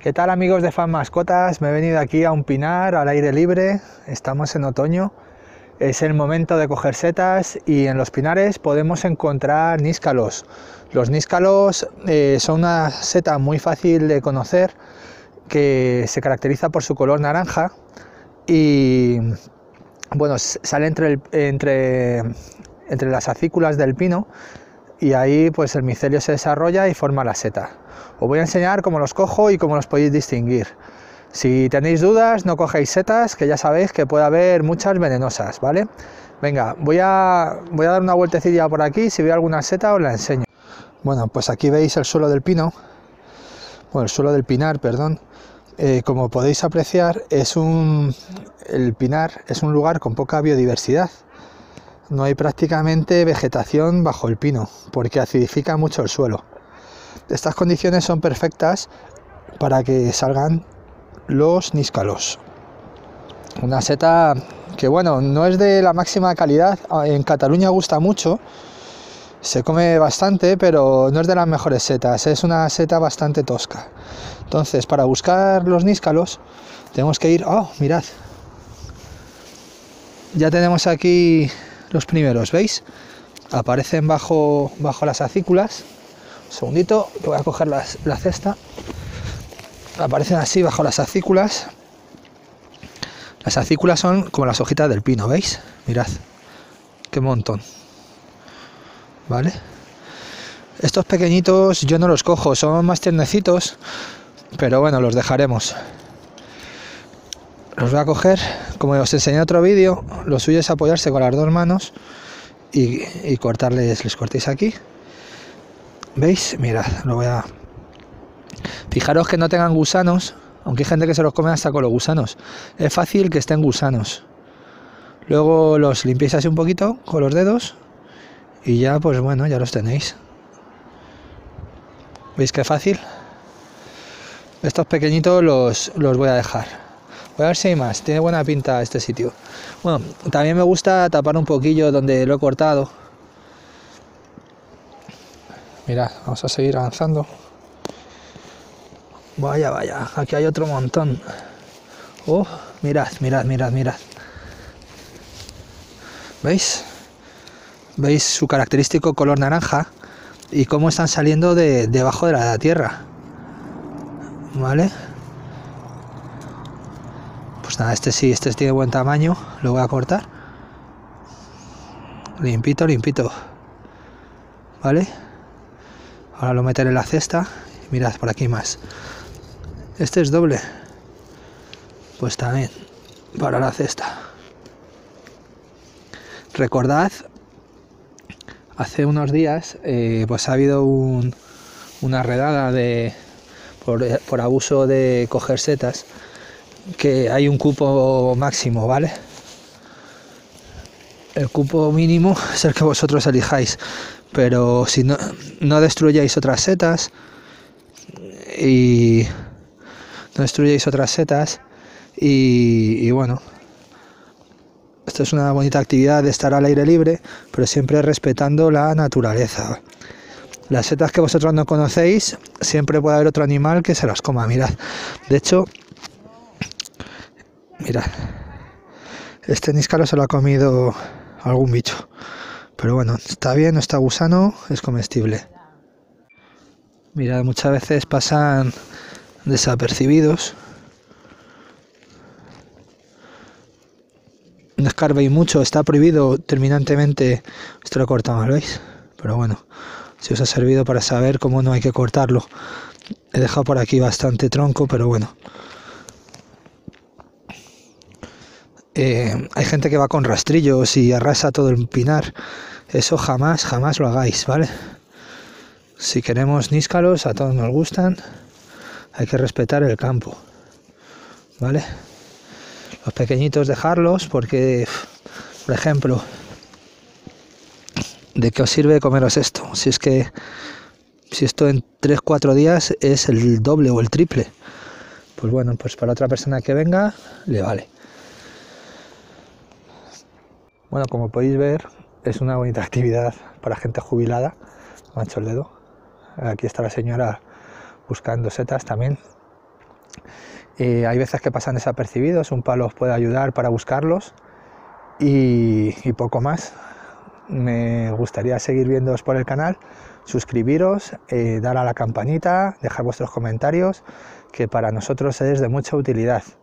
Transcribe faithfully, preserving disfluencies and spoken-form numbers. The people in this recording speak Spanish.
¿Qué tal, amigos de Fan Mascotas? Me he venido aquí a un pinar al aire libre. Estamos en otoño, es el momento de coger setas y en los pinares podemos encontrar níscalos. Los níscalos eh, son una seta muy fácil de conocer, que se caracteriza por su color naranja y bueno, sale entre, el, entre, entre las acículas del pino, y ahí pues el micelio se desarrolla y forma la seta. Os voy a enseñar cómo los cojo y cómo los podéis distinguir. Si tenéis dudas, no cogéis setas, que ya sabéis que puede haber muchas venenosas, ¿vale? Venga, voy a, voy a dar una vueltecilla por aquí. Si veo alguna seta os la enseño. Bueno, pues aquí veis el suelo del pino, bueno, el suelo del pinar, perdón. Eh, como podéis apreciar, es un, el pinar es un lugar con poca biodiversidad. No hay prácticamente vegetación bajo el pino, porque acidifica mucho el suelo. Estas condiciones son perfectas para que salgan los níscalos. Una seta que, bueno, no es de la máxima calidad. En Cataluña gusta mucho, se come bastante, pero no es de las mejores setas. Es una seta bastante tosca. Entonces, para buscar los níscalos tenemos que ir... ¡Oh, mirad! Ya tenemos aquí los primeros, ¿veis? Aparecen bajo, bajo las acículas. Un segundito, que voy a coger las, la cesta. Aparecen así bajo las acículas. Las acículas son como las hojitas del pino, ¿veis? Mirad, qué montón. ¿Vale? Estos pequeñitos yo no los cojo, son más tiernecitos, pero bueno, los dejaremos. Los voy a coger, como os enseñé en otro vídeo. Lo suyo es apoyarse con las dos manos y, y cortarles, les cortéis aquí. ¿Veis? Mirad, lo voy a... Fijaros que no tengan gusanos, aunque hay gente que se los come hasta con los gusanos. Es fácil que estén gusanos. Luego los limpiáis así un poquito con los dedos y ya, pues bueno, ya los tenéis. ¿Veis qué fácil? Estos pequeñitos los, los voy a dejar. Voy a ver si hay más. Tiene buena pinta este sitio. Bueno, también me gusta tapar un poquillo donde lo he cortado. Mirad, vamos a seguir avanzando. Vaya, vaya, aquí hay otro montón. Oh, mirad, mirad, mirad, mirad. ¿Veis? ¿Veis su característico color naranja? Y cómo están saliendo de debajo de la tierra. ¿Vale? Pues nada, este sí, este tiene buen tamaño. Lo voy a cortar. Limpito, limpito. ¿Vale? Ahora lo meteré en la cesta. Mirad, por aquí más. Este es doble. Pues también para la cesta. Recordad, hace unos días eh, pues ha habido un, una redada de por, por abuso de coger setas, que hay un cupo máximo, ¿vale? El cupo mínimo es el que vosotros elijáis, pero si no, no destruyáis otras setas y no destruyáis otras setas y, y bueno, esto es una bonita actividad de estar al aire libre, pero siempre respetando la naturaleza. Las setas que vosotros no conocéis, siempre puede haber otro animal que se las coma. Mirad, de hecho, mirad, este níscalo se lo ha comido algún bicho, pero bueno, está bien, no está gusano, es comestible. Mirad, muchas veces pasan desapercibidos. No escarbéis mucho, está prohibido terminantemente. Esto lo he cortado mal, ¿veis? Pero bueno, si os ha servido para saber cómo no hay que cortarlo. He dejado por aquí bastante tronco, pero bueno. Eh, hay gente que va con rastrillos y arrasa todo el pinar. Eso jamás, jamás lo hagáis, ¿vale? Si queremos níscalos, a todos nos gustan, hay que respetar el campo, ¿vale? Los pequeñitos dejarlos porque, por ejemplo, ¿de qué os sirve comeros esto? Si es que, si esto en tres cuatro días es el doble o el triple, pues bueno, pues para otra persona que venga, le vale. Bueno, como podéis ver, es una bonita actividad para gente jubilada. Me ha hecho el dedo. Aquí está la señora buscando setas también. Eh, hay veces que pasan desapercibidos, un palo os puede ayudar para buscarlos y, y poco más. Me gustaría seguir viéndoos por el canal, suscribiros, eh, dar a la campanita, dejar vuestros comentarios, que para nosotros es de mucha utilidad.